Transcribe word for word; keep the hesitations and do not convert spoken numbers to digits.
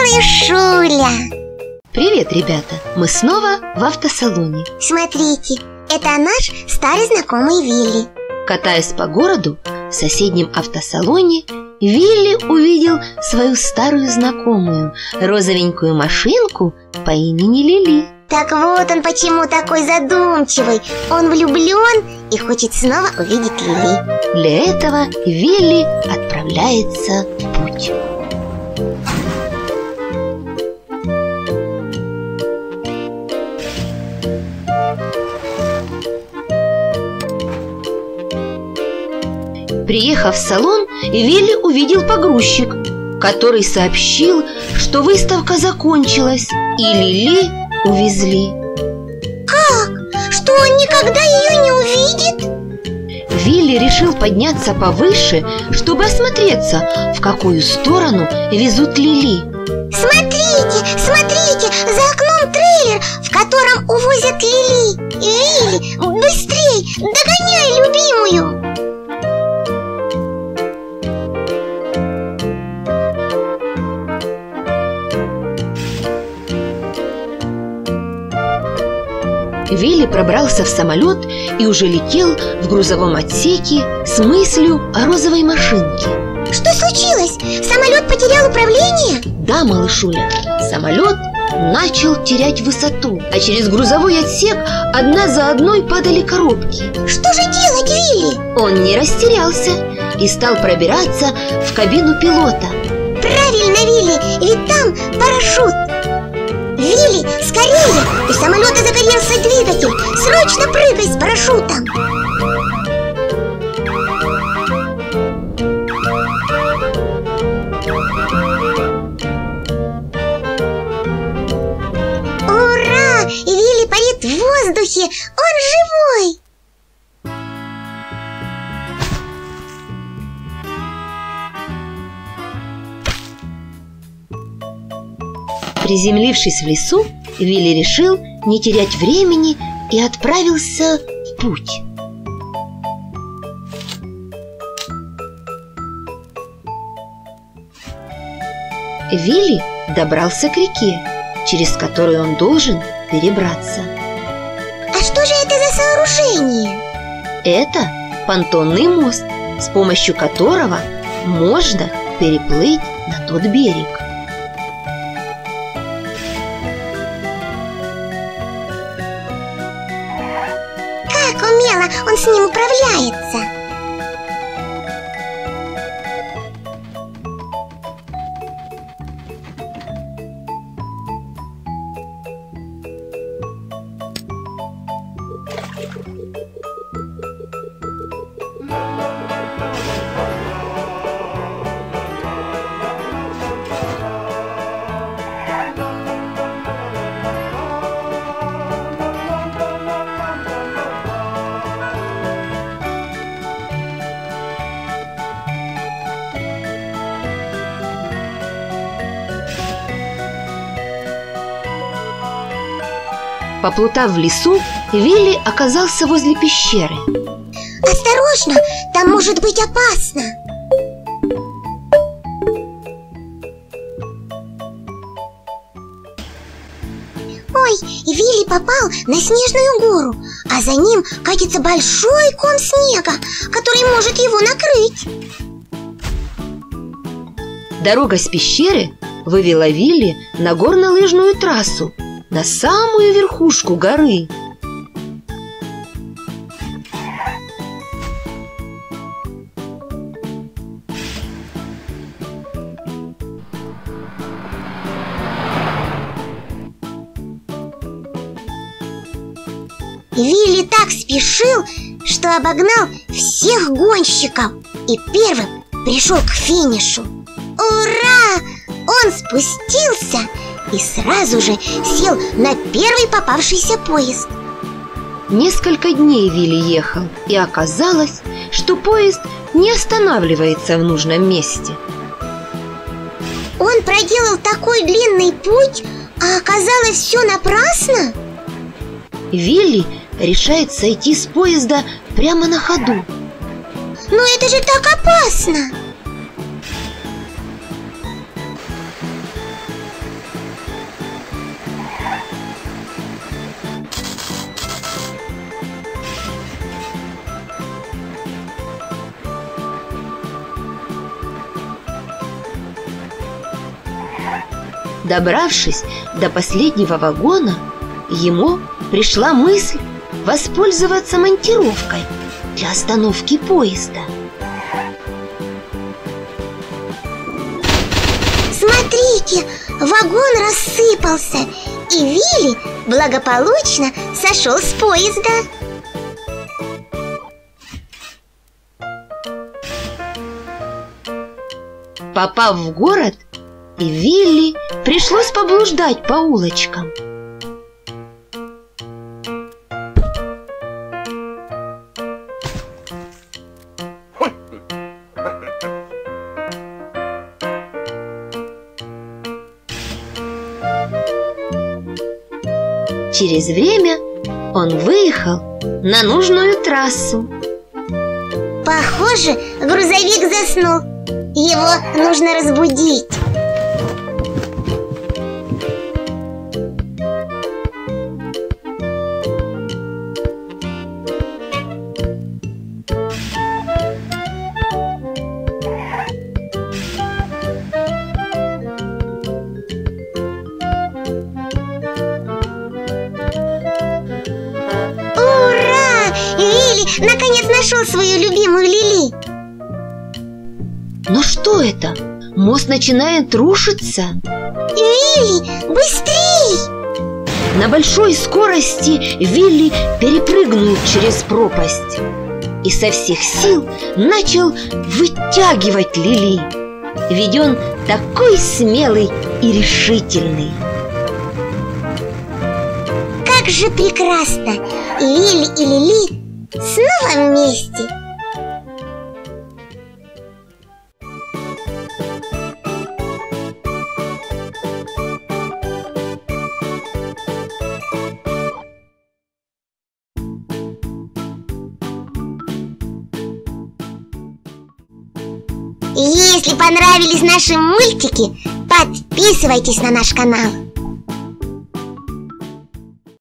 делаю, Шуля? Привет, ребята! Мы снова в автосалоне. Смотрите, это наш старый знакомый Вилли. Катаясь по городу, в соседнем автосалоне Вилли увидел свою старую знакомую, розовенькую машинку по имени Лили. Так вот он почему такой задумчивый. Он влюблен и хочет снова увидеть Лили. Для этого Вилли отправляется в путь. Приехав в салон, Вилли увидел погрузчик, который сообщил, что выставка закончилась и Лили увезли. Как? Что он никогда ее не увидит? Вилли решил подняться повыше, чтобы осмотреться, в какую сторону везут Лили. Смотрите, смотрите, за окном трейлер, в котором увозят Лили. Вилли, быстрей, догоняй любимую. Вилли пробрался в самолет и уже летел в грузовом отсеке с мыслью о розовой машинке. Что случилось? Самолет потерял управление? Да, малышуля, самолет начал терять высоту, а через грузовой отсек одна за одной падали коробки. Что же делать, Вилли? Он не растерялся и стал пробираться в кабину пилота. Правильно, Вилли, ведь там парашют. Вилли, скорее! У самолета загорелся двигатель. Срочно прыгай с парашютом. Ура! Вилли парит в воздухе. Он живой! Приземлившись в лесу, Вилли решил не терять времени и отправился в путь. Вилли добрался к реке, через которую он должен перебраться. А что же это за сооружение? Это понтонный мост, с помощью которого можно переплыть на тот берег. Как умело он с ним управляется. Поплутав в лесу, Вилли оказался возле пещеры. Осторожно, там может быть опасно. Ой, Вилли попал на снежную гору, а за ним катится большой ком снега, который может его накрыть. Дорога с пещеры вывела Вилли на горнолыжную трассу, на самую верхушку горы. Вилли так спешил, что обогнал всех гонщиков и первым пришел к финишу. Ура! Он спустился и сразу же сел на первый попавшийся поезд. Несколько дней Вилли ехал, и оказалось, что поезд не останавливается в нужном месте. Он проделал такой длинный путь, а оказалось все напрасно? Вилли решает сойти с поезда прямо на ходу. Но это же так опасно! Добравшись до последнего вагона, ему пришла мысль воспользоваться монтировкой для остановки поезда. Смотрите, вагон рассыпался, и Вилли благополучно сошел с поезда. Попав в город, Вилли пришлось поблуждать по улочкам. Через время он выехал на нужную трассу. Похоже, грузовик заснул. Его нужно разбудить. Наконец нашел свою любимую Лили. Но что это? Мост начинает рушиться. Вилли, быстрей! На большой скорости Вилли перепрыгнул через пропасть и со всех сил начал вытягивать Лили. Ведь он такой смелый и решительный. Как же прекрасно! Вилли и Лили снова вместе. Если понравились наши мультики, подписывайтесь на наш канал.